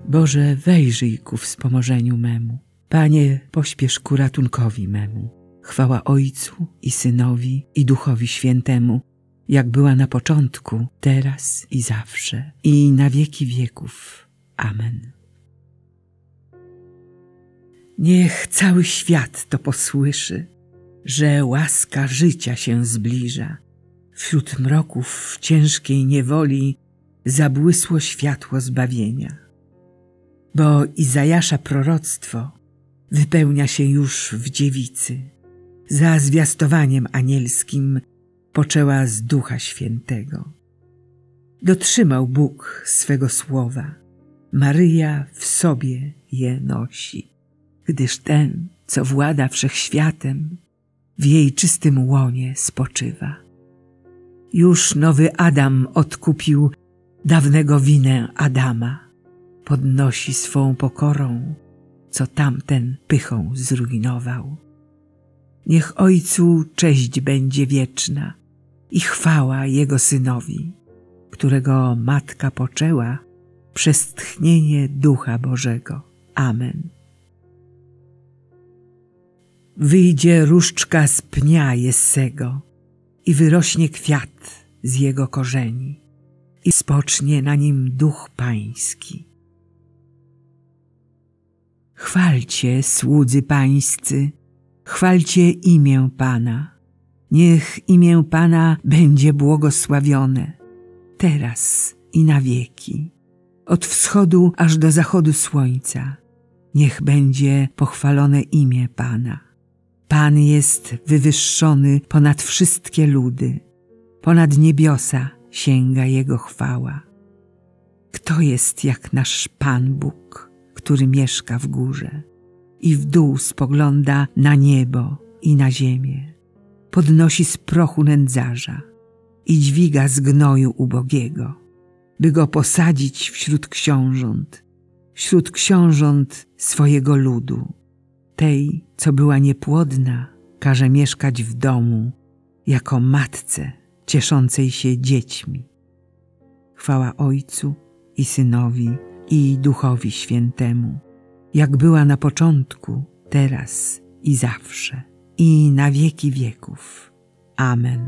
Boże, wejrzyj ku wspomożeniu memu. Panie, pośpiesz ku ratunkowi memu. Chwała Ojcu i Synowi i Duchowi Świętemu, jak była na początku, teraz i zawsze, i na wieki wieków. Amen. Niech cały świat to posłyszy, że łaska życia się zbliża. Wśród mroków ciężkiej niewoli zabłysło światło zbawienia. Bo Izajasza proroctwo wypełnia się już w dziewicy. Za zwiastowaniem anielskim poczęła z Ducha Świętego. Dotrzymał Bóg swego słowa. Maryja w sobie je nosi, gdyż ten, co włada wszechświatem, w jej czystym łonie spoczywa. Już nowy Adam odkupił dawnego winę Adama. Podnosi swą pokorą, co tamten pychą zrujnował. Niech Ojcu cześć będzie wieczna i chwała Jego Synowi, którego Matka poczęła przez tchnienie Ducha Bożego. Amen. Wyjdzie różdżka z pnia Jessego i wyrośnie kwiat z jego korzeni i spocznie na nim Duch Pański. Chwalcie, słudzy pańscy, chwalcie imię Pana. Niech imię Pana będzie błogosławione, teraz i na wieki. Od wschodu aż do zachodu słońca, niech będzie pochwalone imię Pana. Pan jest wywyższony ponad wszystkie ludy, ponad niebiosa sięga Jego chwała. Kto jest jak nasz Pan Bóg, który mieszka w górze i w dół spogląda na niebo i na ziemię, podnosi z prochu nędzarza i dźwiga z gnoju ubogiego, by go posadzić wśród książąt swojego ludu. Tej, co była niepłodna, każe mieszkać w domu, jako matce cieszącej się dziećmi. Chwała Ojcu i Synowi i Duchowi Świętemu, jak była na początku, teraz i zawsze, i na wieki wieków. Amen.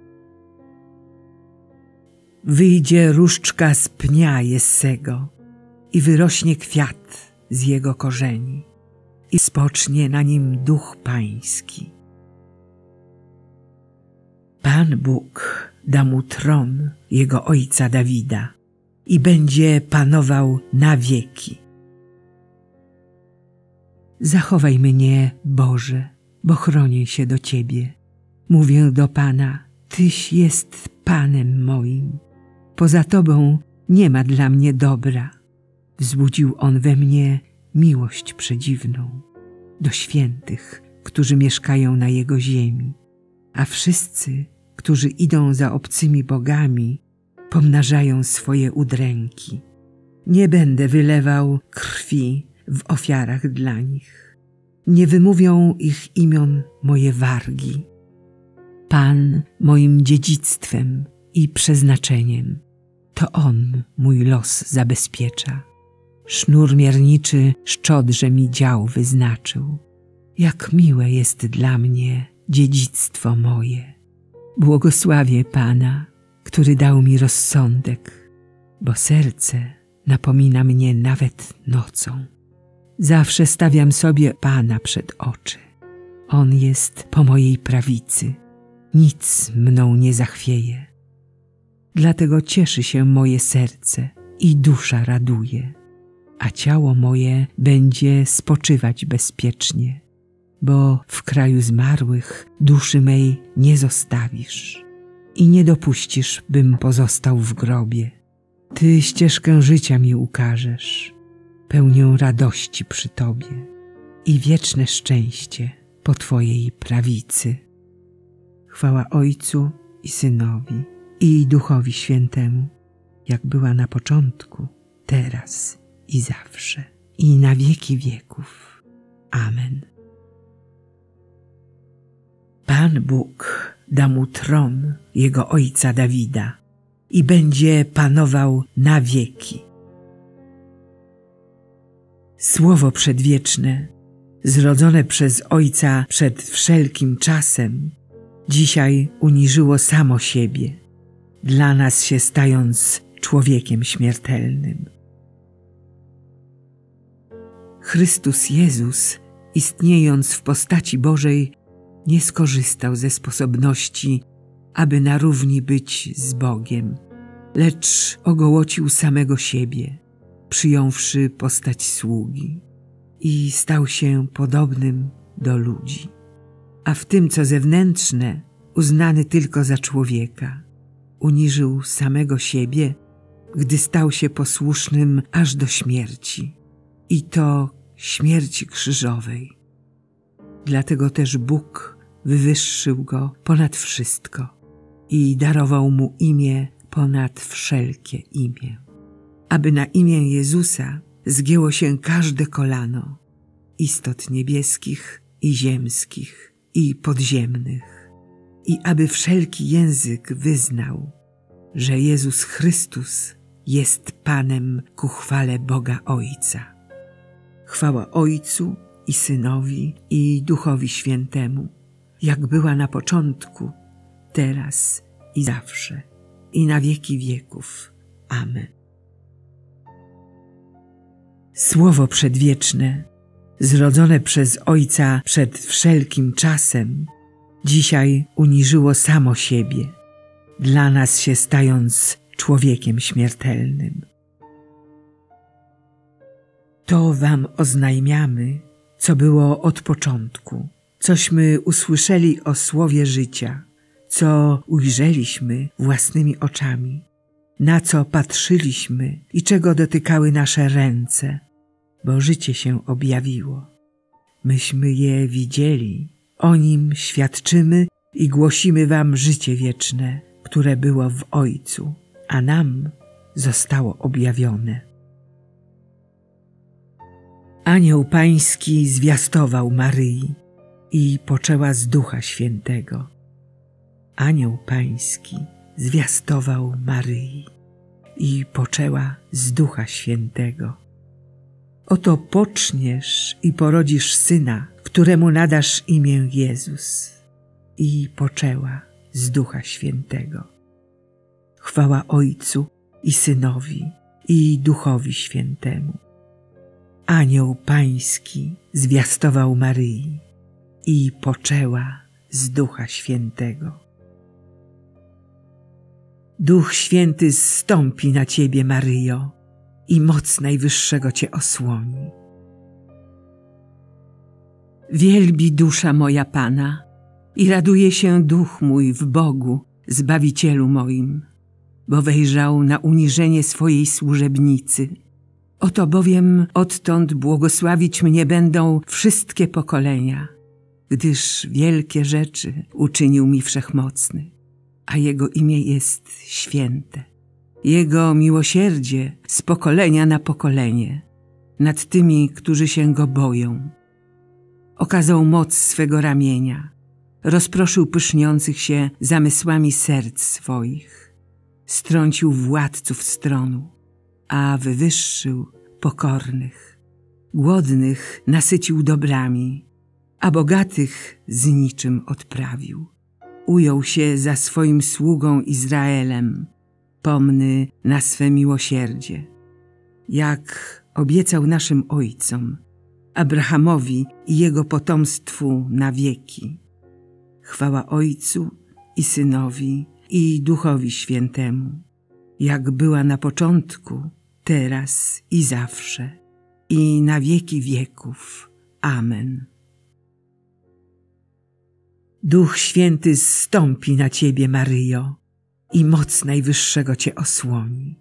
Wyjdzie różdżka z pnia Jessego i wyrośnie kwiat z jego korzeni i spocznie na nim Duch Pański. Pan Bóg da mu tron jego ojca Dawida i będzie panował na wieki. Zachowaj mnie, Boże, bo chronię się do Ciebie. Mówię do Pana, Tyś jest Panem moim. Poza Tobą nie ma dla mnie dobra. Wzbudził On we mnie miłość przedziwną do świętych, którzy mieszkają na Jego ziemi. A wszyscy, którzy idą za obcymi bogami, pomnażają swoje udręki. Nie będę wylewał krwi w ofiarach dla nich. Nie wymówią ich imion moje wargi. Pan moim dziedzictwem i przeznaczeniem, to On mój los zabezpiecza. Sznur mierniczy szczodrze mi dział wyznaczył. Jak miłe jest dla mnie dziedzictwo moje. Błogosławię Pana, który dał mi rozsądek, bo serce napomina mnie nawet nocą. Zawsze stawiam sobie Pana przed oczy. On jest po mojej prawicy. Nic mną nie zachwieje. Dlatego cieszy się moje serce i dusza raduje, a ciało moje będzie spoczywać bezpiecznie, bo w kraju zmarłych duszy mej nie zostawisz i nie dopuścisz, bym pozostał w grobie. Ty ścieżkę życia mi ukażesz, pełnię radości przy Tobie i wieczne szczęście po Twojej prawicy. Chwała Ojcu i Synowi i Duchowi Świętemu, jak była na początku, teraz i zawsze, i na wieki wieków. Amen. Pan Bóg da mu tron jego ojca Dawida i będzie panował na wieki. Słowo przedwieczne, zrodzone przez Ojca przed wszelkim czasem, dzisiaj uniżyło samo siebie, dla nas się stając człowiekiem śmiertelnym. Chrystus Jezus, istniejąc w postaci Bożej, nie skorzystał ze sposobności, aby na równi być z Bogiem, lecz ogołocił samego siebie, przyjąwszy postać sługi i stał się podobnym do ludzi. A w tym, co zewnętrzne, uznany tylko za człowieka, uniżył samego siebie, gdy stał się posłusznym aż do śmierci, i to śmierci krzyżowej. Dlatego też Bóg wywyższył Go ponad wszystko i darował Mu imię ponad wszelkie imię, aby na imię Jezusa zgięło się każde kolano, istot niebieskich i ziemskich i podziemnych, i aby wszelki język wyznał, że Jezus Chrystus jest Panem ku chwale Boga Ojca. Chwała Ojcu i Synowi i Duchowi Świętemu, jak była na początku, teraz i zawsze, i na wieki wieków. Amen. Słowo przedwieczne, zrodzone przez Ojca przed wszelkim czasem, dzisiaj uniżyło samo siebie, dla nas się stając człowiekiem śmiertelnym. To wam oznajmiamy, co było od początku, cośmy usłyszeli o słowie życia, co ujrzeliśmy własnymi oczami, na co patrzyliśmy i czego dotykały nasze ręce, bo życie się objawiło. Myśmy je widzieli, o nim świadczymy i głosimy wam życie wieczne, które było w Ojcu, a nam zostało objawione. Anioł Pański zwiastował Maryi i poczęła z Ducha Świętego. Anioł Pański zwiastował Maryi i poczęła z Ducha Świętego. Oto poczniesz i porodzisz syna, któremu nadasz imię Jezus. I poczęła z Ducha Świętego. Chwała Ojcu i Synowi i Duchowi Świętemu. Anioł Pański zwiastował Maryi i poczęła z Ducha Świętego. Duch Święty zstąpi na Ciebie, Maryjo, i moc Najwyższego Cię osłoni. Wielbi dusza moja Pana i raduje się duch mój w Bogu, Zbawicielu moim, bo wejrzał na uniżenie swojej służebnicy. Oto bowiem odtąd błogosławić mnie będą wszystkie pokolenia, gdyż wielkie rzeczy uczynił mi Wszechmocny, a Jego imię jest święte. Jego miłosierdzie z pokolenia na pokolenie nad tymi, którzy się Go boją. Okazał moc swego ramienia, rozproszył pyszniących się zamysłami serc swoich, strącił władców z tronu, a wywyższył pokornych. Głodnych nasycił dobrami, a bogatych z niczym odprawił. Ujął się za swoim sługą Izraelem, pomny na swe miłosierdzie, jak obiecał naszym ojcom, Abrahamowi i jego potomstwu na wieki. Chwała Ojcu i Synowi i Duchowi Świętemu, jak była na początku, teraz i zawsze, i na wieki wieków. Amen. Duch Święty zstąpi na Ciebie, Maryjo, i moc Najwyższego Cię osłoni.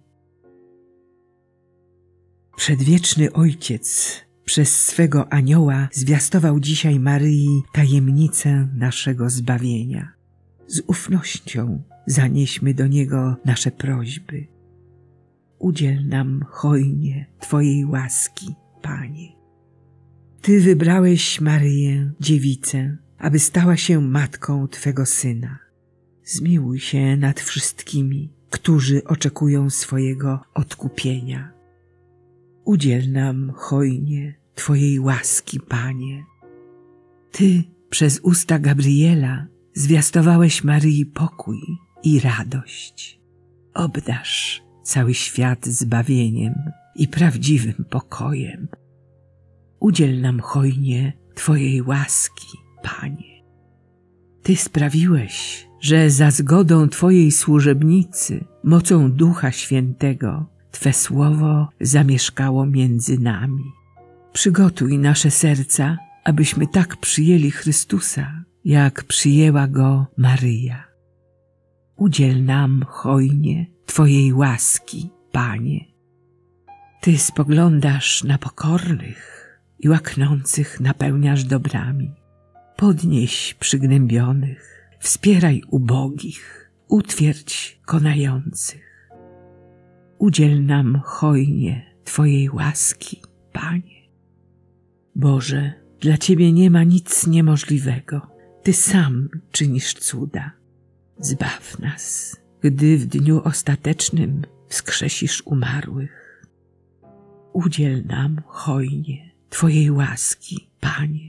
Przedwieczny Ojciec przez swego anioła zwiastował dzisiaj Maryi tajemnicę naszego zbawienia. Z ufnością zanieśmy do Niego nasze prośby. Udziel nam hojnie Twojej łaski, Panie. Ty wybrałeś Maryję, dziewicę, aby stała się matką Twego Syna. Zmiłuj się nad wszystkimi, którzy oczekują swojego odkupienia. Udziel nam hojnie Twojej łaski, Panie. Ty przez usta Gabriela zwiastowałeś Maryi pokój i radość. Obdarz cały świat zbawieniem i prawdziwym pokojem. Udziel nam hojnie Twojej łaski, Panie. Ty sprawiłeś, że za zgodą Twojej służebnicy, mocą Ducha Świętego, Twe słowo zamieszkało między nami. Przygotuj nasze serca, abyśmy tak przyjęli Chrystusa, jak przyjęła Go Maryja. Udziel nam hojnie Twojej łaski, Panie. Ty spoglądasz na pokornych i łaknących napełniasz dobrami. Podnieś przygnębionych, wspieraj ubogich, utwierdź konających. Udziel nam hojnie Twojej łaski, Panie. Boże, dla Ciebie nie ma nic niemożliwego. Ty sam czynisz cuda. Zbaw nas, gdy w dniu ostatecznym wskrzesisz umarłych. Udziel nam hojnie Twojej łaski, Panie.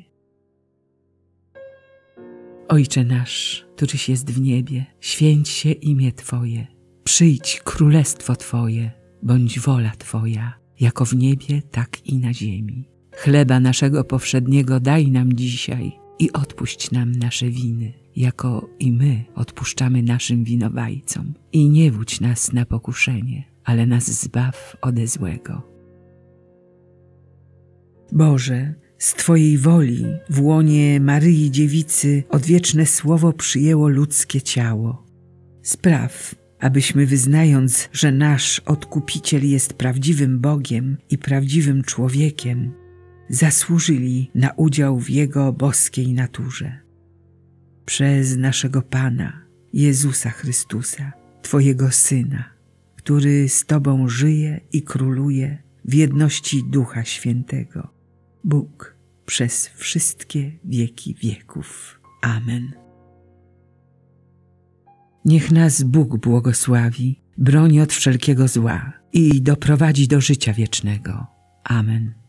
Ojcze nasz, któryś jest w niebie, święć się imię Twoje. Przyjdź królestwo Twoje, bądź wola Twoja, jako w niebie, tak i na ziemi. Chleba naszego powszedniego daj nam dzisiaj i odpuść nam nasze winy, jako i my odpuszczamy naszym winowajcom. I nie wódź nas na pokuszenie, ale nas zbaw ode złego. Boże, z Twojej woli w łonie Maryi Dziewicy odwieczne słowo przyjęło ludzkie ciało. Spraw, abyśmy wyznając, że nasz Odkupiciel jest prawdziwym Bogiem i prawdziwym człowiekiem, zasłużyli na udział w Jego boskiej naturze. Przez naszego Pana, Jezusa Chrystusa, Twojego Syna, który z Tobą żyje i króluje w jedności Ducha Świętego, Bóg przez wszystkie wieki wieków. Amen. Niech nas Bóg błogosławi, broni od wszelkiego zła i doprowadzi do życia wiecznego. Amen.